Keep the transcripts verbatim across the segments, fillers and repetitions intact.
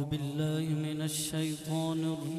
أعوذ بالله من الشيطان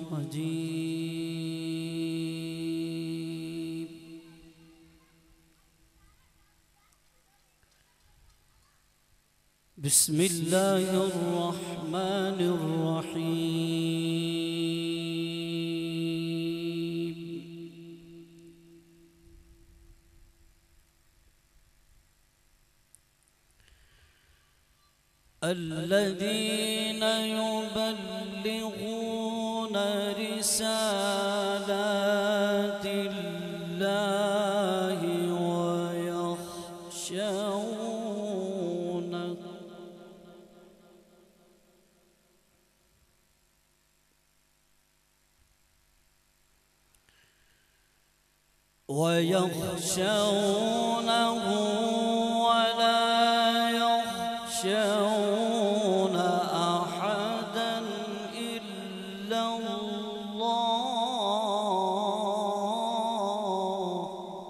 الرجيم. بسم الله الرحمن الرحيم. الذين يبلغون رسالات الله ويخشونه ويخشونه ولا يخشون أحدا إلا الله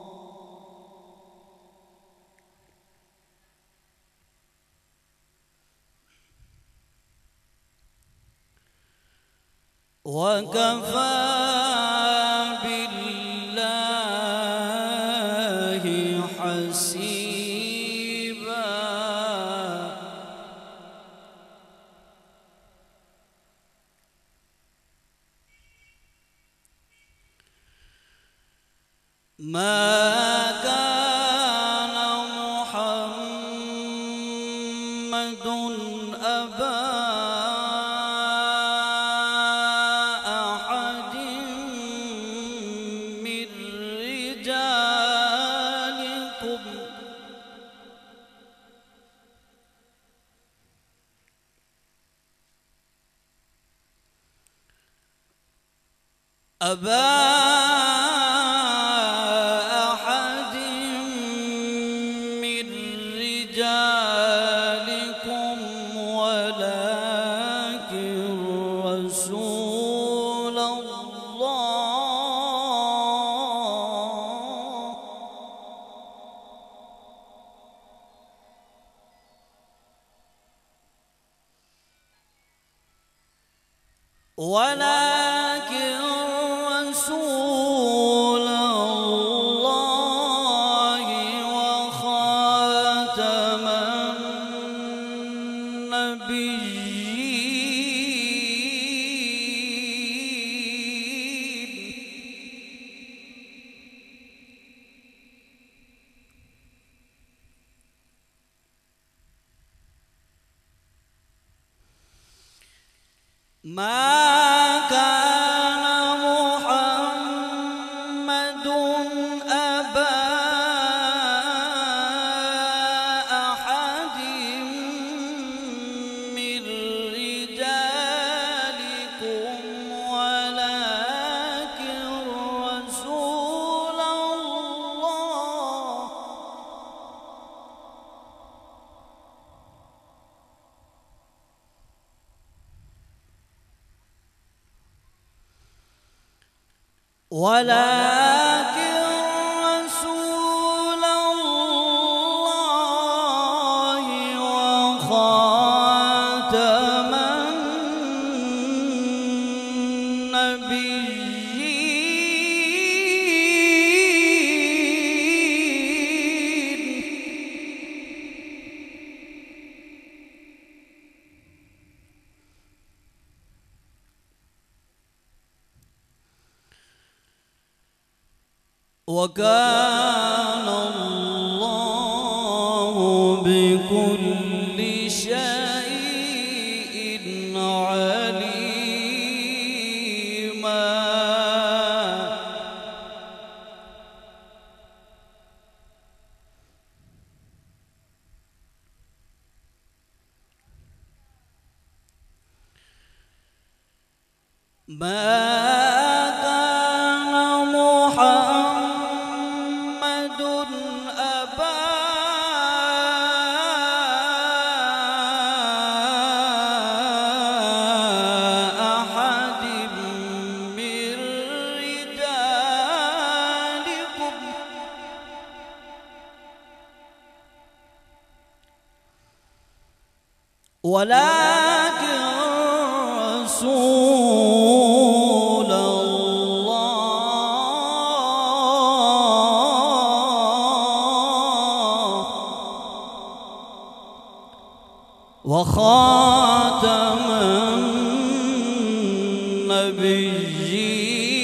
وكفى بالله حسيبا. ما كان محمد أبا أحد من رجالكم أبا ولكن رسول الله وخاتم النبيين. ما كان محمد أبا أحد من رجالكم ولكن رسول الله ولكن رسول الله وخاتم النبيين. وكان الله بكل شيء عليما. ما ولكن رسول الله وخاتم النبيين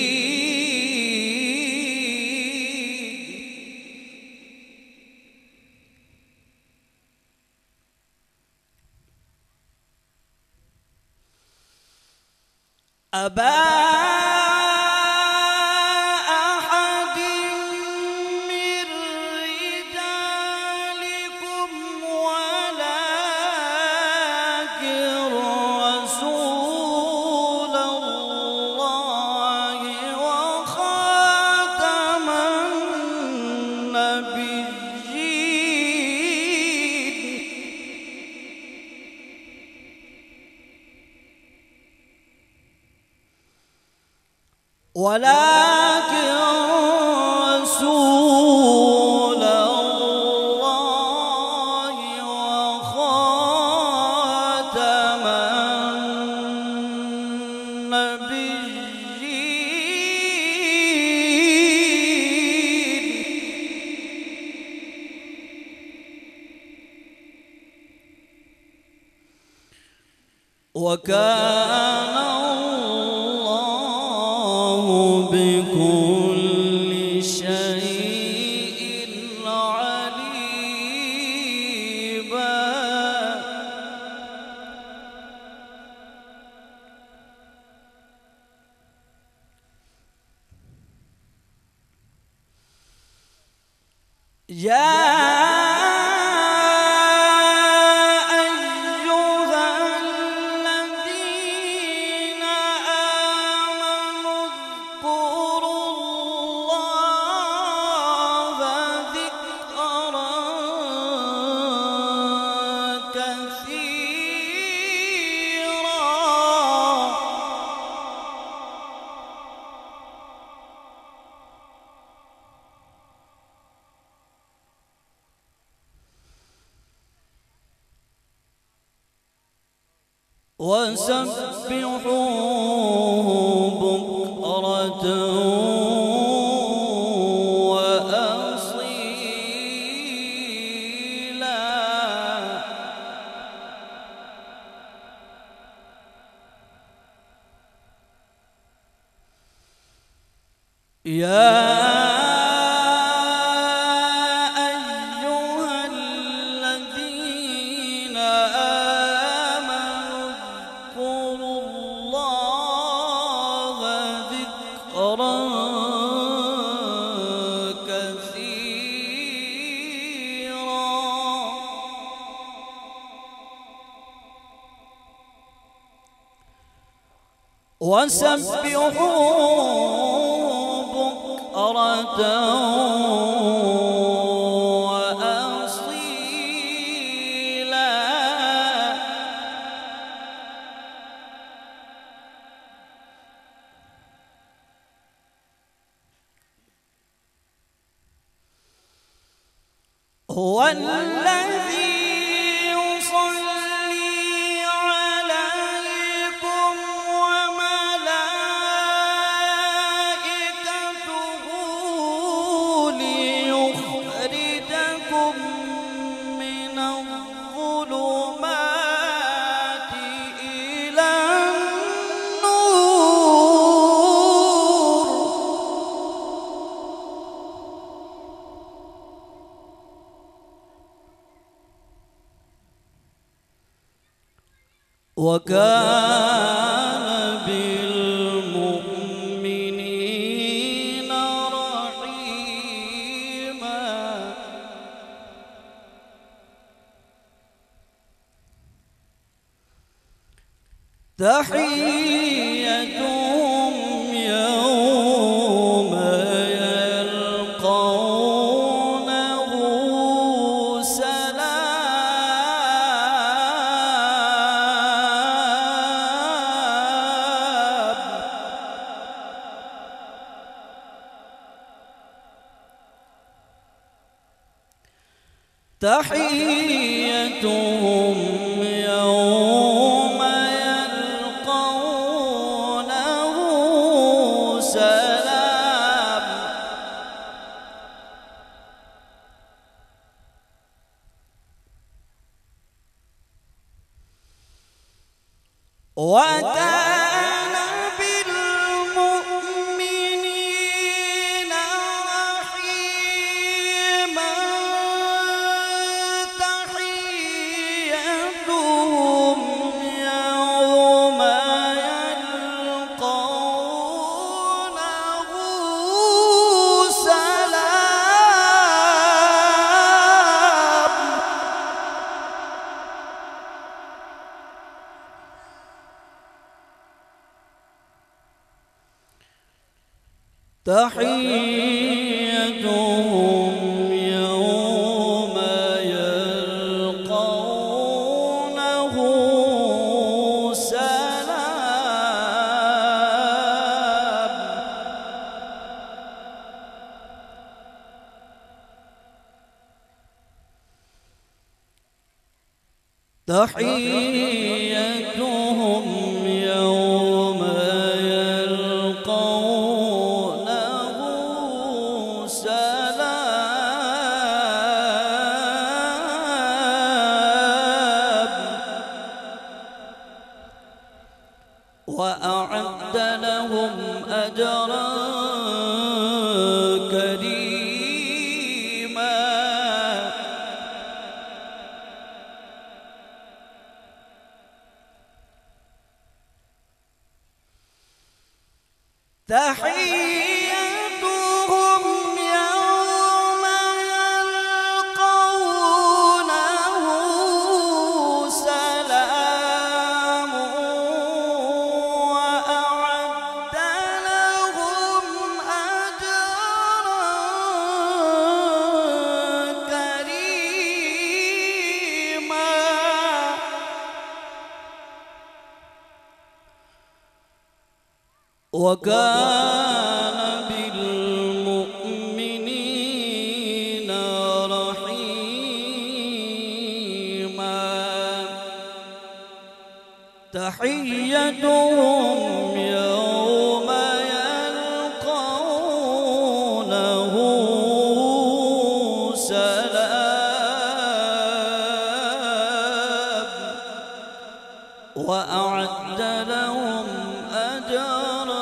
أبا أحد من رجالكم ولكن رسول الله وخاتم النبيين ولكن رسول الله وخاتم النبيين وكان بكل شيء عليما يا وسبحوه بكرة وأصيلا يا وسبحوه بكرة وأصيلا هو الذي وكان بالمؤمنين رحيما تحيتهم يوم يلقونه سلام تحيتهم يوم يلقونه وكان بالمؤمنين رحيما تحيتهم يوم يلقونه سلام. تحيتهم يوم يلقونه سلام. تحيتهم يوم يلقونه سلام. وأعد لهم أجرا كريما. تحيتهم يوم يلقونه سلام. وأعد لهم أجرا كريما. وكان بالمؤمنين رحيما. تحيتهم يوم يلقونه سلام. وأعد لهم أجرا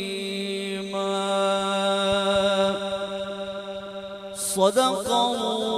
كريما. صدق الله.